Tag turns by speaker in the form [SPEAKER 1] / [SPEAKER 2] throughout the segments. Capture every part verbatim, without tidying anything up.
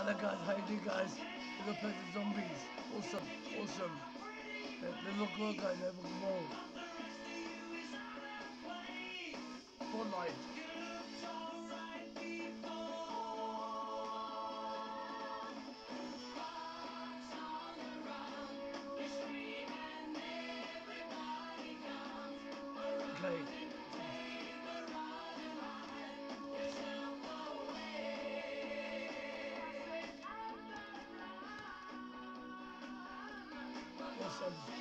[SPEAKER 1] Hello guys, how you doing guys? We're gonna play the zombies. Awesome, awesome. They, they look good guys, they look more. Spotlight. Okay. Awesome.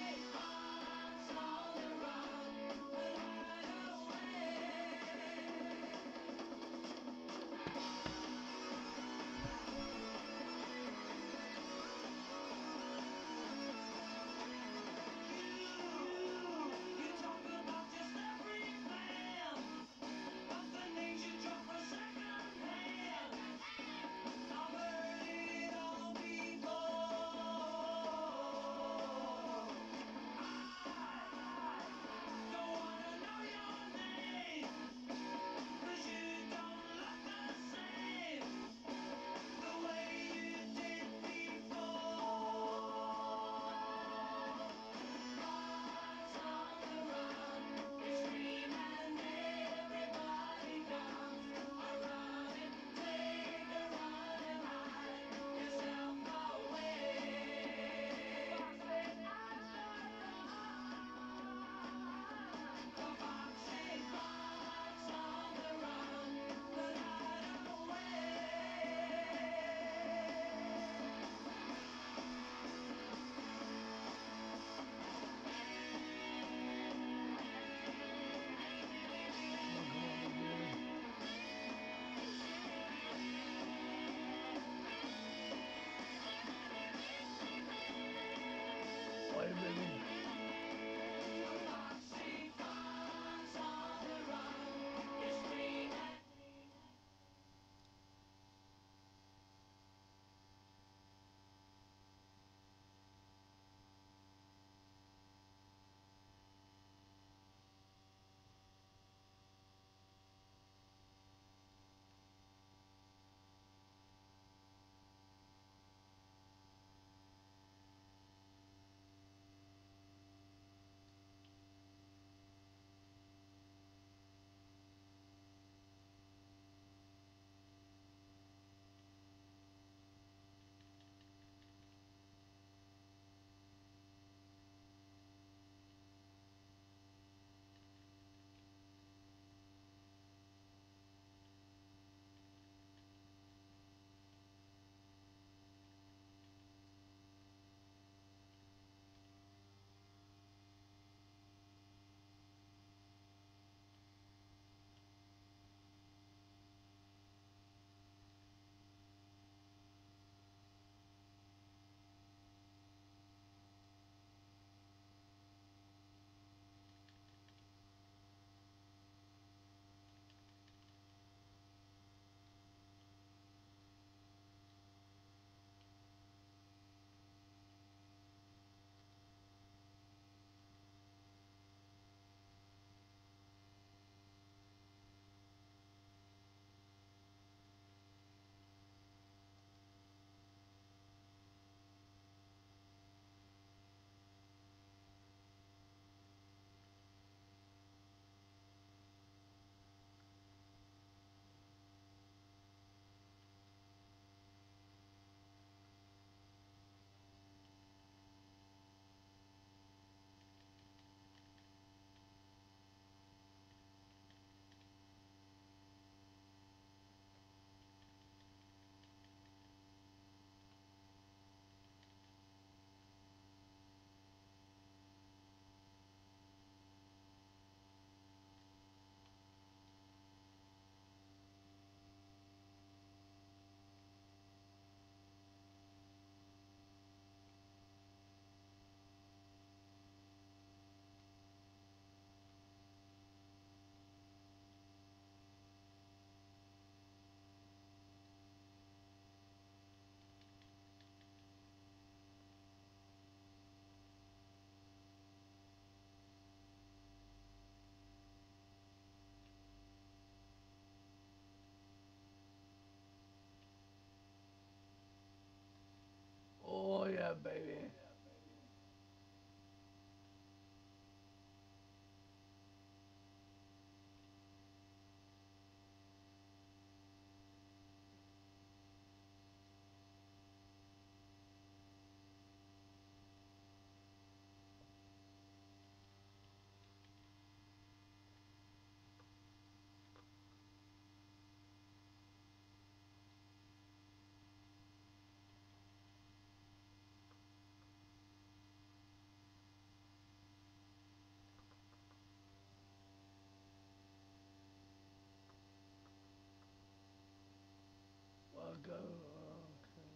[SPEAKER 1] go. Okay.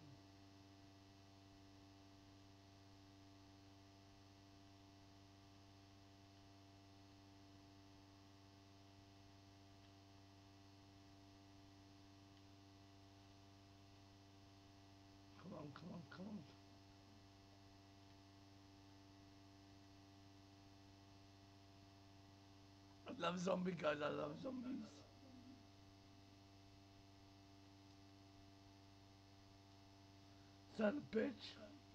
[SPEAKER 1] Come on, come on, come on. I love zombie guys, I love zombies. Son of a bitch.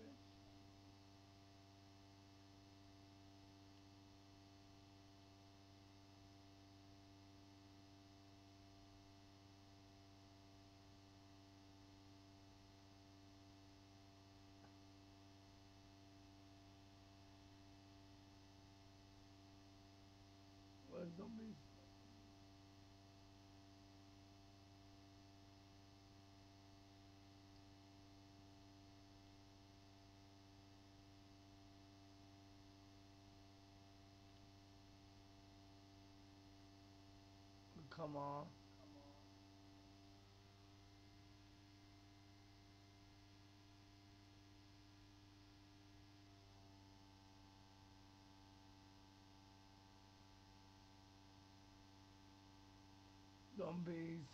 [SPEAKER 1] Where's zombies? Come on. Zombies.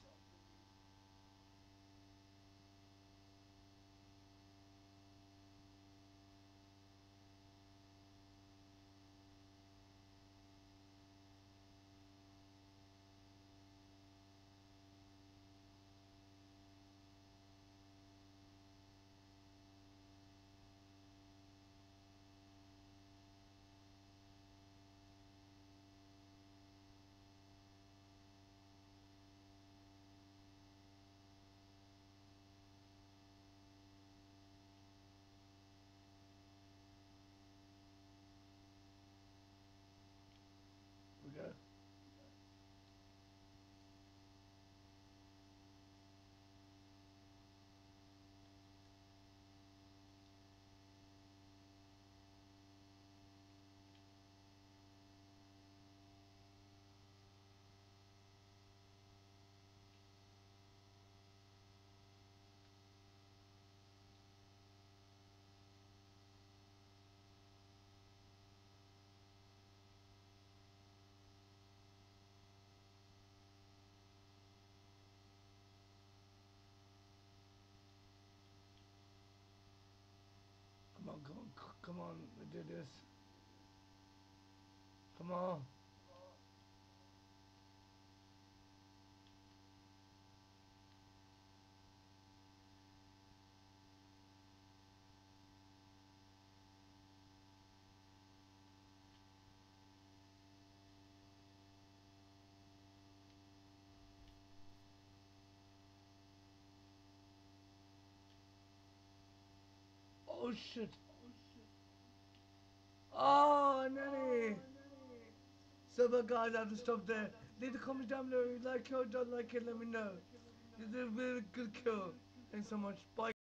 [SPEAKER 1] We go. Come on, come on, c- come on, we do this. Come on. Oh shit. Oh, nanny. So, but guys, I have to stop there. Leave the comments down below. If you like it or don't like it, let me know. It's a really good kill. Thanks so much. Bye.